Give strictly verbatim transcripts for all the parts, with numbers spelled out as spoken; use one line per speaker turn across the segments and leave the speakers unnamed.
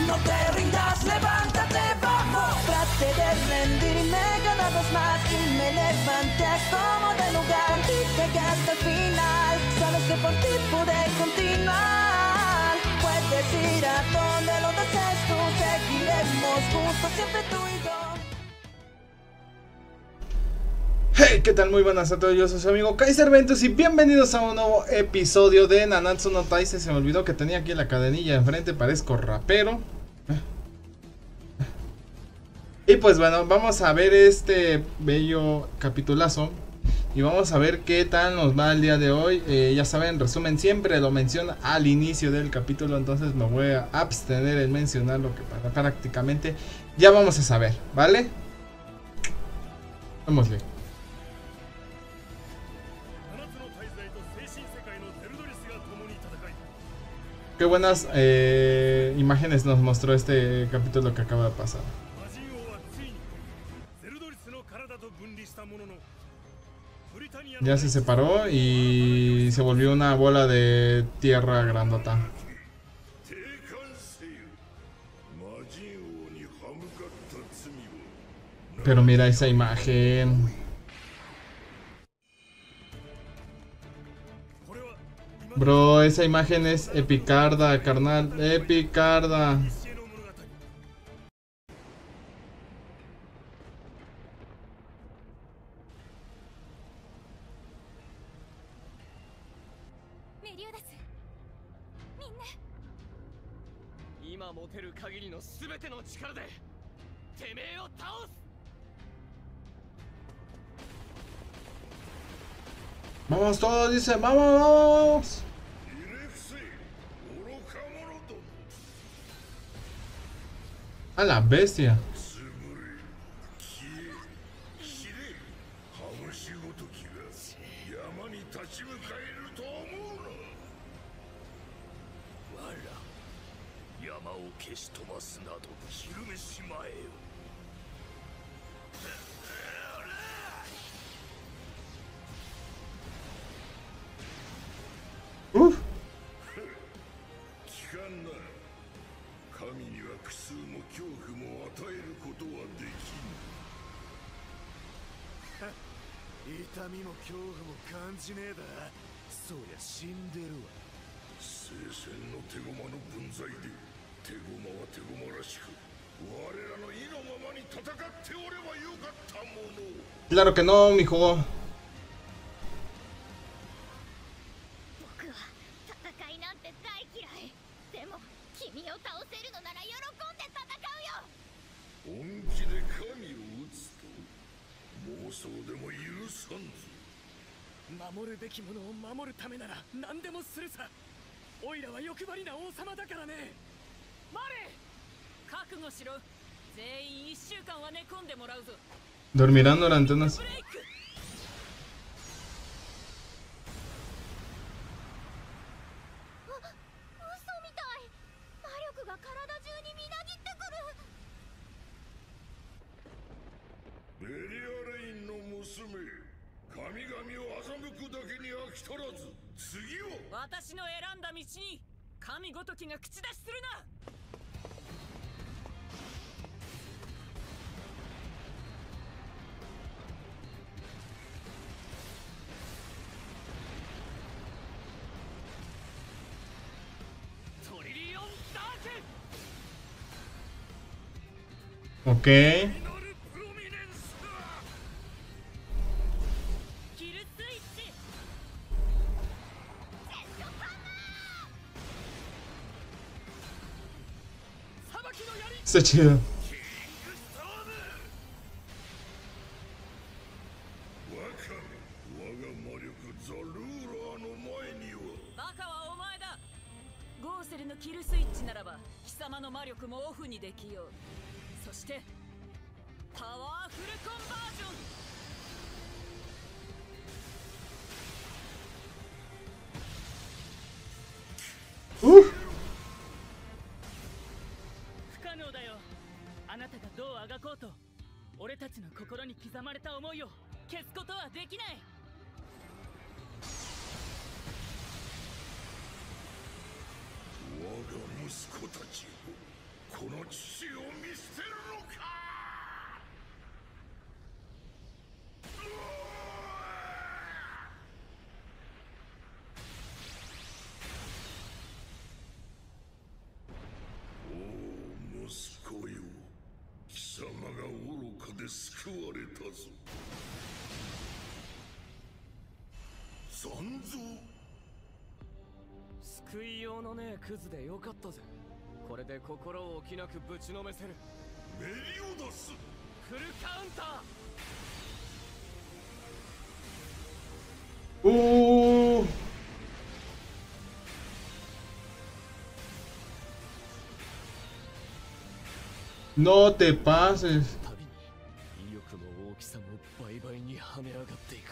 No te rindas, levántate, vamos. Traté de rendirme cada vez más y me levanté, tomo de lugar y llegué hasta el final. Sabes que por ti pude continuar. Puedes ir a donde lo desees tú, seguiremos juntos siempre tú y yo.
Hey, ¿qué tal? Muy buenas a todos, yo soy su amigo Kaiser Ventus y bienvenidos a un nuevo episodio de Nanatsu no Taizai. Se me olvidó que tenía aquí la cadenilla enfrente, parezco rapero. Y pues bueno, vamos a ver este bello capitulazo y vamos a ver qué tal nos va el día de hoy. eh, Ya saben, resumen siempre lo menciona al inicio del capítulo, entonces me voy a abstener en mencionar lo que para, prácticamente ya vamos a saber, ¿vale? Vámosle. Qué buenas eh, imágenes nos mostró este capítulo que acaba de pasar. Ya se separó y se volvió una bola de tierra grandota. Pero mira esa imagen. Bro, esa imagen es epicarda, carnal. Epicarda. Vamos todos, dice, vamos, vamos. A la bestia. Uf. Claro que no, mijo. Dormirán durante unas... Ok. Está chido. Uf.
あなたがどうあがこうと俺たちの心に刻まれた思いを消すことはできない。我が息子たちをこ
で救われたぞ。残像。
救いようのねえクズでよかったぜ。これで心を置きなくぶちのめせる。
メリオダス。
フルカウンター。
おお。No te pases。
旅に威力も大きさも倍々に跳ね上がっていく。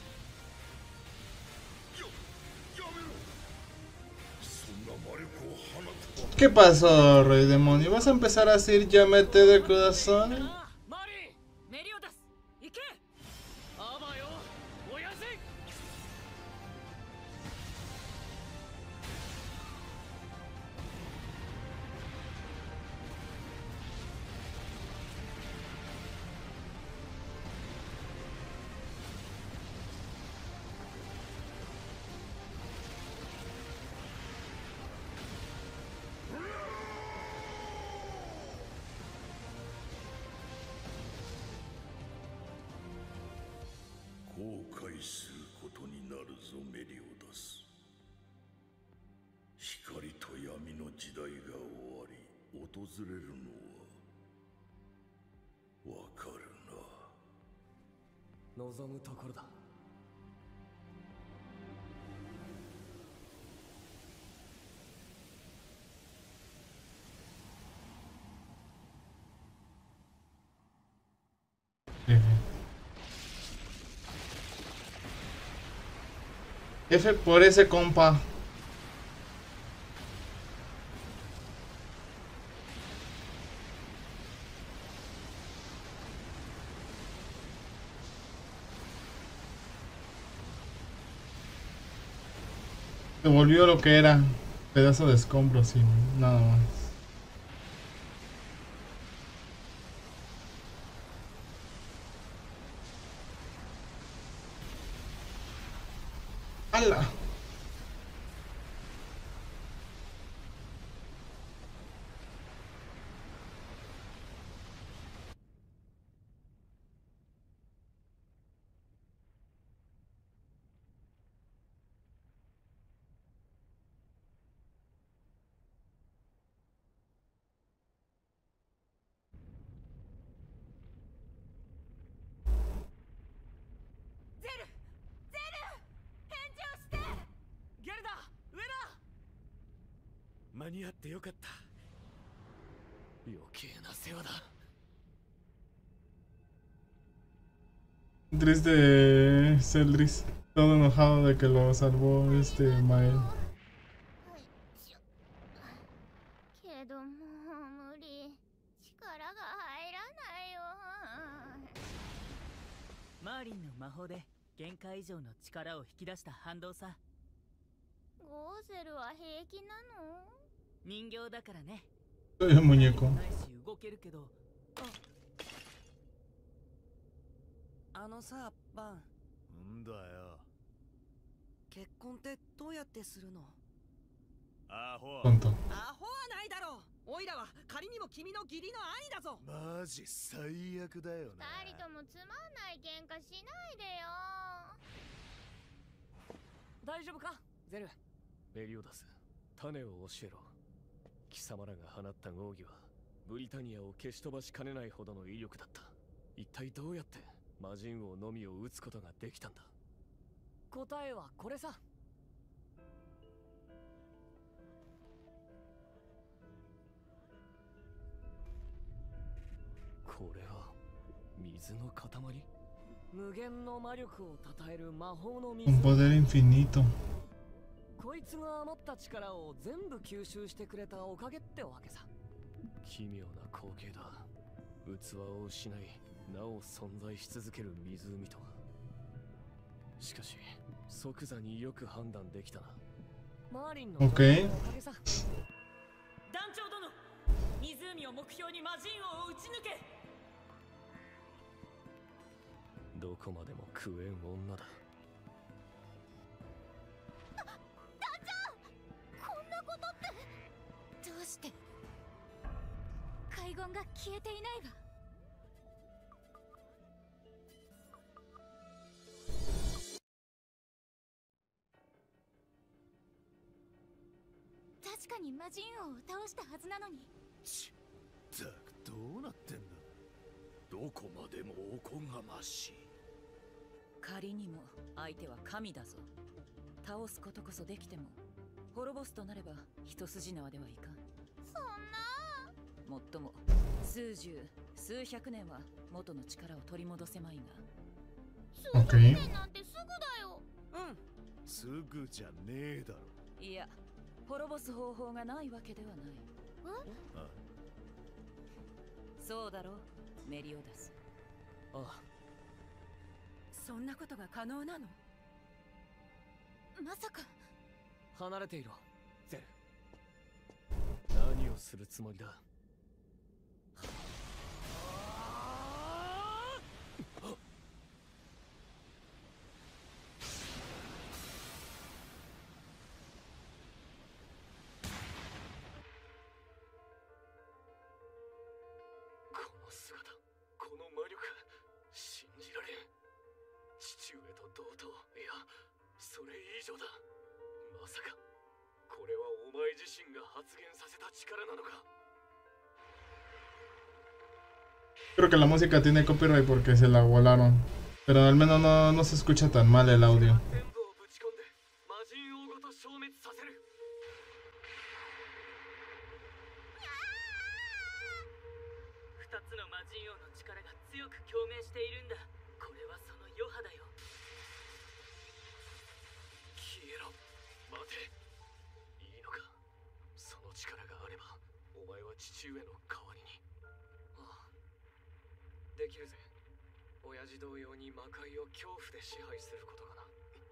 や、やめろ。そんな魔力を放つとは。
¿Qué pasó, rey demonio? ¿Vas a empezar a decir ya mete de corazón?
マリー、メリオダス、行け。あばよ、親父。
後悔することになるぞ、メリオダス。光と闇の時代が終わり、訪れるのはわかるな。
望むところだ。
F por ese compa. Se volvió lo que era. Pedazo de escombros y nada más. ¡Hala!
ゲルダ、上だ。間に合ってよかった。余計な世話だ。
Triste Celdris, todo enojado de que lo salvó este Mael.
けどもう無理。力が入らないよ。
マーリンの魔法で限界以上の力を引き出した反動さ。
ゴーゼルは平気なの？
人形だからね。
Soy un muñeco.
ないし動けるけど。
あのさ、バン。
んだよ。
結婚ってどうやってするの？
アホ。
Tonto.
アホはないだろう。オイラは仮にも君の義理の兄だぞ。
マジ最悪だよな。
二人ともつまんない喧嘩しないでよ。
大丈夫か、ゼル。メリオダス、種を教えろ。貴様らが放った奥義はブリタニアを消し飛ばしかねないほどの威力だった。一体どうやって魔人王のみを撃つことができたんだ。答えはこれさ。これは水の塊？無限の魔力をたたえる魔法の水。
Un poder infinito.
こいつが余った力を全部吸収してくれたおかげってわけさ。奇妙な光景だ。器を失いなお存在し続ける湖とは。しかし即座によく判断できたな。マーリンのおかげさ。
団長殿、湖を目標に魔人王を撃ち抜け。
どこまでも食えん女だ。
どうして海軍が消えていないわ。 かに魔人王を倒したはずなのに。
ちったくどうなってんだ。どこまでもおこがましい。
仮にも相手は神だぞ。倒すことこそできても滅ぼすとなれば一筋縄ではいかん。
そんな。
もっとも数十数百年は元の力を取り戻せまいが。
数百年なんてすぐだよ。
うん、
すぐじゃねえだろ。
いや、滅ぼす方法がないわけではない。
え？
あ、
そうだろう、メリオダス。
ああ、
そんなことが可能なの？
まさか。
離れていろ、ゼル。何をするつもりだ。この姿、この魔力、信じられん。父上と同等、いや、それ以上だ。まさかこれはお前自身が発現させた力なのか。
Creo que la música tiene copyright porque se la volaron. Pero al menos no, no se escucha tan mal el audio.
ふたつの魔人王の力が強く共鳴しているんだ。これはその余波だよ。
消えろ。待て。いいのか。その力があればお前は父上の代わりに。ああ、できるぜ。親父同様に魔界を恐怖で支配することがな。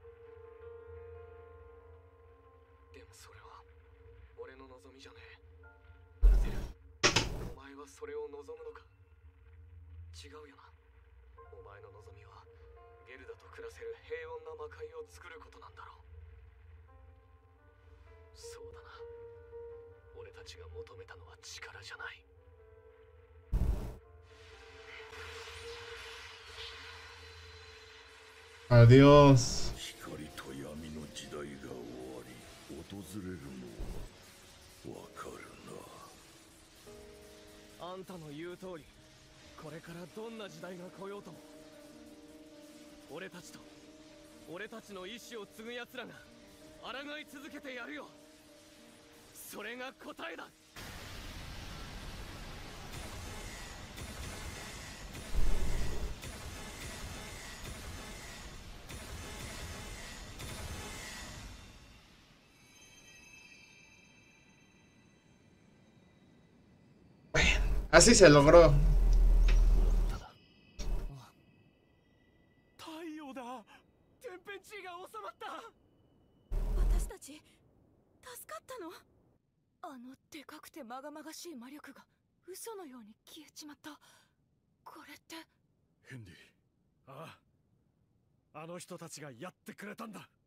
でもそれは俺の望みじゃねえ。ゼル、お前はそれを望むのか。違うよな。お前の望みはゲルダと暮らせる平穏な魔界を作ることなんだろう。そうだな。俺たちが求めたのは力じゃない。
Adiós。
光と闇の時代が終わり、訪れるのはわかるな。
あんたの言う通り、これからどんな時代が来ようとも、俺たちと俺たちの意志を継ぐ奴らが抗い続けてやるよ。それが答えだ。
Así se logró.
太陽だ。天変地異が収まった。
私たち助かったの？あのでかくてまがまがしい魔力が嘘のように消えちまった。これって
ヘンリー。ああ、あの人たちがやってくれたんだ。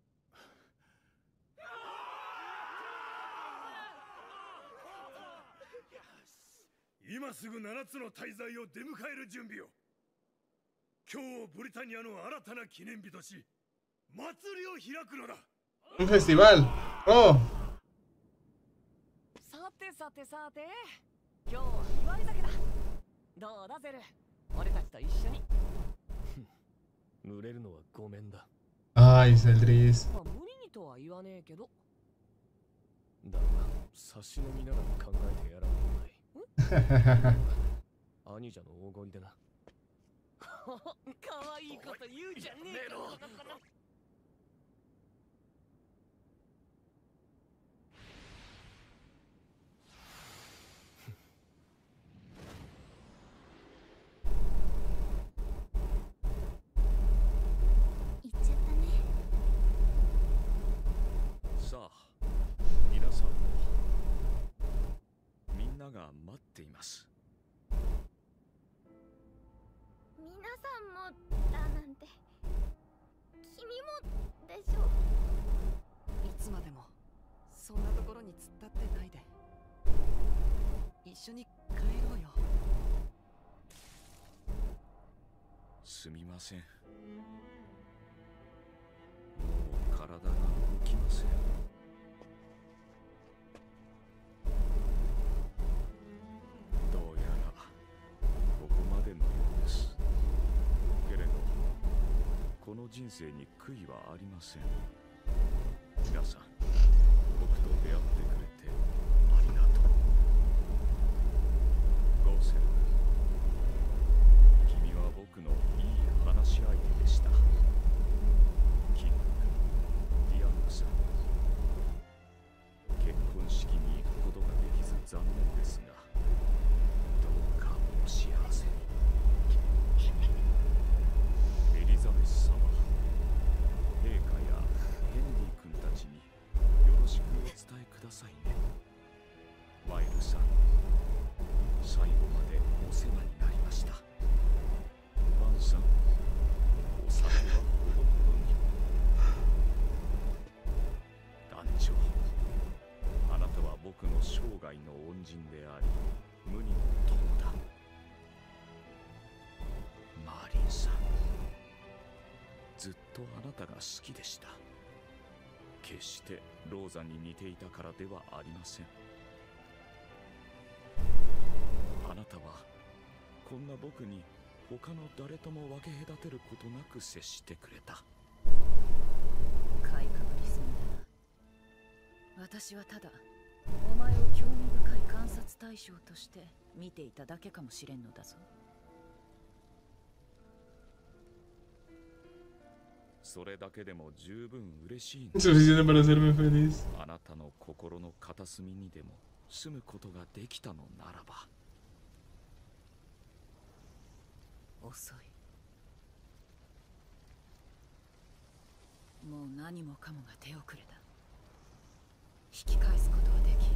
今すぐななつの大罪を出迎える準備を。今日をブリタニアの新たな記念日とし、祭りを開くのだ。
Un festival. Oh.
さてさてさて、今日は祝い酒だ。どうだゼル、俺たちと一緒に。
濡れるのはごめんだ。
Ay, Celdris.
まあ無理にとは言わねえけど。
だが差し飲みながら考えてやらんもない。兄者の大声でな。
可愛いこと言うじゃねえか。
行っちゃったね。
さあ、皆さんもみんなが待っています。
皆さんもだなんて、君もでしょ。
いつまでもそんなところに突っ立ってないで、一緒に帰ろうよ。
すみません。もう体が動きません。 人生に悔いはありません。皆さん、僕と出会ってくれてありがとう。ゴーセル、君は僕のいい話し相手でした。キング、ディアンヌさん、結婚式に行くことができず残念ですが、どうかお幸せに。エリザベス様、陛下やヘンリー君たちによろしくお伝えくださいね。ワイルさん、最後までお世話になりました。バンさん、お酒はほどほどに。団長、あなたは僕の生涯の恩人であり無二の友だ。マーリンさん、ずっとあなたが好きでした。決してローザに似ていたからではありません。あなたはこんな僕に他の誰とも分け隔てることなく接してくれた。
買いかぶりすぎだな。私はただお前を興味深い観察対象として見ていただけかもしれんのだぞ。
それだけでも十分嬉しいんだ。
Suficiente para hacerme feliz.
あなたの心の片隅にでも住むことができたのならば。
遅い。もう何もかもが手遅れだ。引き返すことはできん。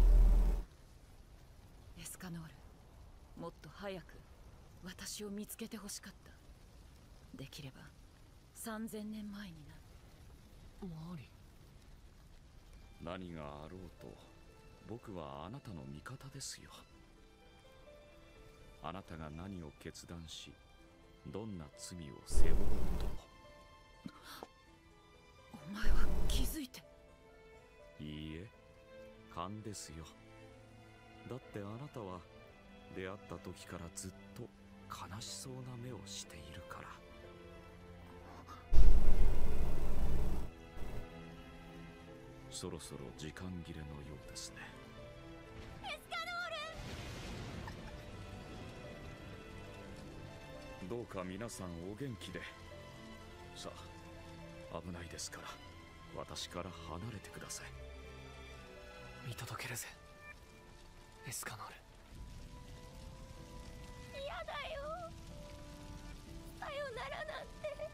エスカノール、もっと早く私を見つけてほしかった。できればさんぜんねんまえにな。
マーリン、
何があろうと僕はあなたの味方ですよ。あなたが何を決断しどんな罪を背負おうとも。
お前は気づいて。
いいえ、勘ですよ。だってあなたは出会った時からずっと悲しそうな目をしているから。そろそろ時間切れのようですね。
エスカノール、
どうか皆さんお元気で。さあ、危ないですから私から離れてください。
見届けるぜ、エスカノール。
嫌だよ。さよならなんて。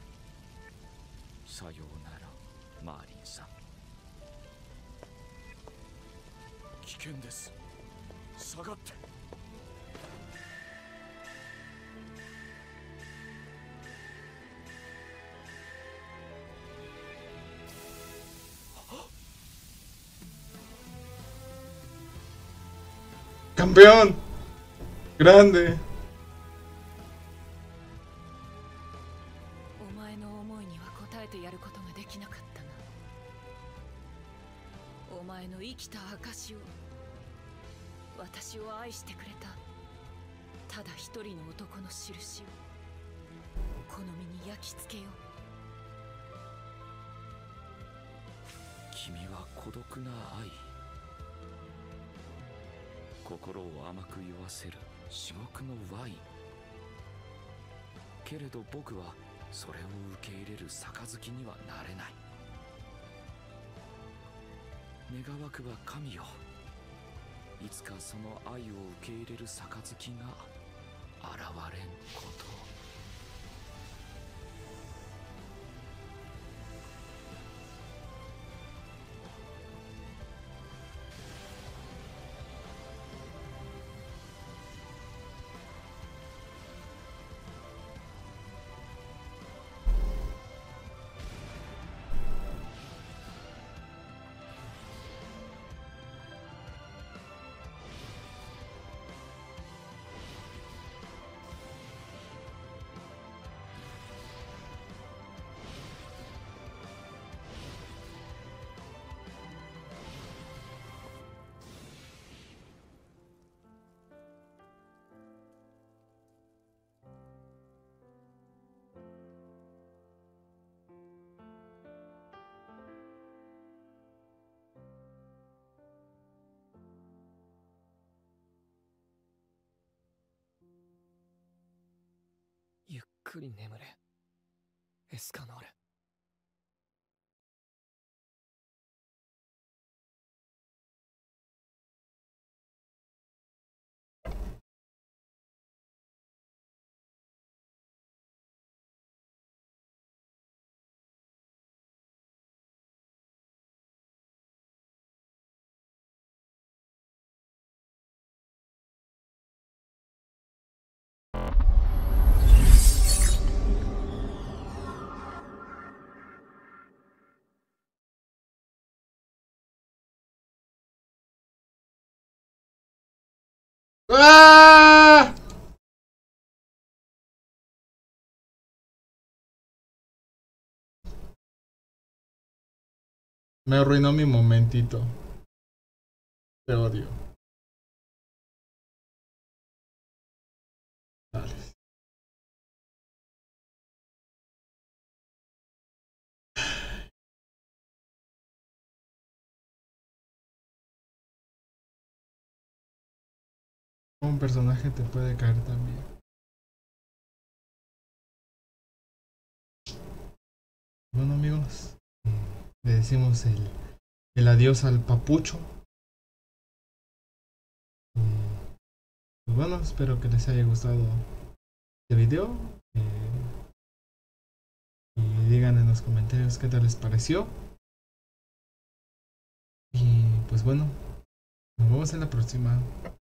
さようなら、マーリンさん。危険です。下がって。
Campeón. Grande.
お前の思いには応えてやることができなかったが、お前の生きた証を、私を愛してくれたただ一人の男の印をこの身に焼き付けよう。
君は孤独な愛、心を甘く酔わせる至極のワイン。けれど僕はそれを受け入れる杯にはなれない。願わくば神よ、いつかその愛を受け入れる杯が現れんことを。
くり眠れエスカノール。
¡Ah! Me arruinó mi momentito. Te odio. Dale. Un personaje te puede caer también. Bueno amigos, le decimos el, el adiós al papucho. Pues bueno, espero que les haya gustado este video. Eh, y digan en los comentarios qué tal les pareció. Y pues bueno, nos vemos en la próxima.